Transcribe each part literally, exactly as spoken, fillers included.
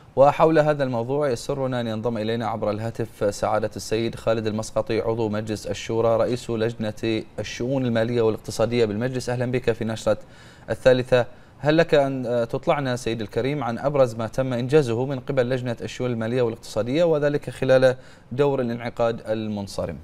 وحول هذا الموضوع يسرنا أن ينضم إلينا عبر الهاتف سعادة السيد خالد المسقطي عضو مجلس الشورى رئيس لجنة الشؤون المالية والاقتصادية بالمجلس. أهلا بك في نشرة الثالثة. هل لك أن تطلعنا سيد الكريم عن أبرز ما تم إنجازه من قبل لجنة الشؤون المالية والاقتصادية وذلك خلال دور الانعقاد المنصرم؟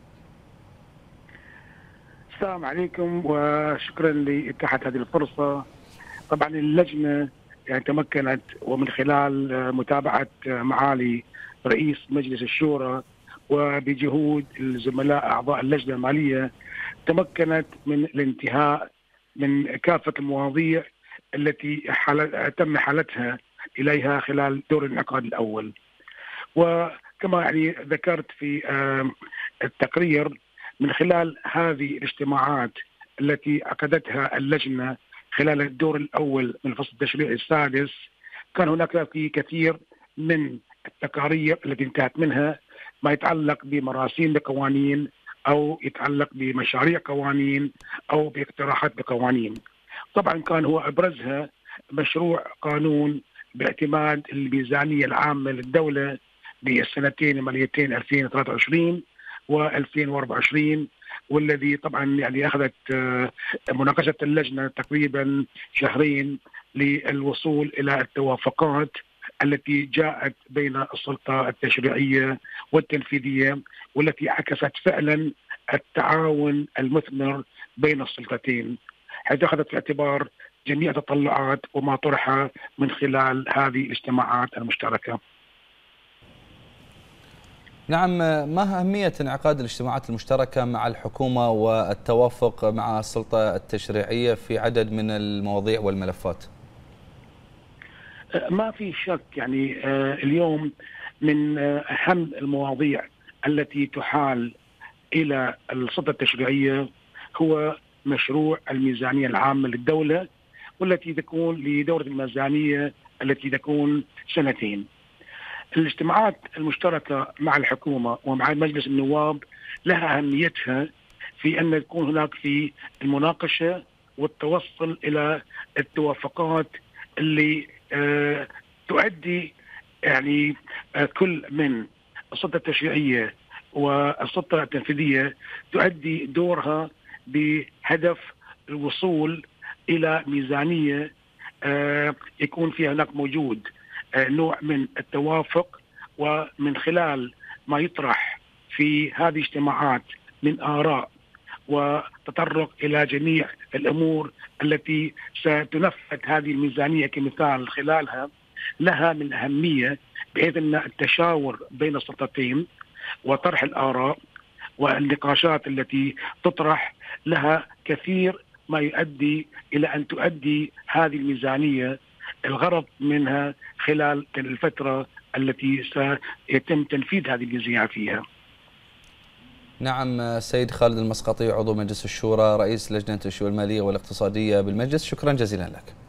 السلام عليكم وشكرا لإتاحة هذه الفرصة. طبعا اللجنة يعني تمكنت ومن خلال متابعة معالي رئيس مجلس الشورى وبجهود الزملاء أعضاء اللجنة المالية تمكنت من الانتهاء من كافة المواضيع التي حل... تم حالتها إليها خلال دور الانعقاد الأول. وكما يعني ذكرت في التقرير من خلال هذه الاجتماعات التي عقدتها اللجنة خلال الدور الأول من الفصل التشريعي السادس كان هناك في كثير من التقارير التي انتهت منها ما يتعلق بمراسيم بقوانين أو يتعلق بمشاريع قوانين أو باقتراحات بقوانين. طبعا كان هو أبرزها مشروع قانون باعتماد الميزانية العامة للدولة بالسنتين الماليتين ألفين وثلاثة وعشرين وألفين وأربعة وعشرين، والذي طبعا يعني أخذت مناقشة اللجنة تقريبا شهرين للوصول إلى التوافقات التي جاءت بين السلطة التشريعية والتنفيذية، والتي عكست فعلا التعاون المثمر بين السلطتين، حيث أخذت في الاعتبار جميع التطلعات وما طرح من خلال هذه الاجتماعات المشتركة. نعم، ما أهمية انعقاد الاجتماعات المشتركة مع الحكومة والتوافق مع السلطة التشريعية في عدد من المواضيع والملفات؟ ما في شك يعني اليوم من أهم المواضيع التي تحال إلى السلطة التشريعية هو مشروع الميزانية العامة للدولة، والتي تكون لدورة الميزانية التي تكون سنتين. الاجتماعات المشتركة مع الحكومة ومع مجلس النواب لها أهميتها في أن يكون هناك في المناقشة والتوصل إلى التوافقات اللي آه تؤدي يعني آه كل من السلطة التشريعية والسلطة التنفيذية تؤدي دورها بهدف الوصول إلى ميزانية آه يكون فيها هناك موجود نوع من التوافق، ومن خلال ما يطرح في هذه الاجتماعات من آراء وتطرق إلى جميع الأمور التي ستنفذ هذه الميزانية كمثال خلالها لها من أهمية، بحيث أن التشاور بين السلطتين وطرح الآراء والنقاشات التي تطرح لها كثير ما يؤدي إلى أن تؤدي هذه الميزانية الغرض منها خلال الفترة التي سيتم تنفيذ هذه الميزانية فيها. نعم، سيد خالد المسقطي عضو مجلس الشورى رئيس لجنة الشؤون المالية والاقتصادية بالمجلس، شكرا جزيلا لك.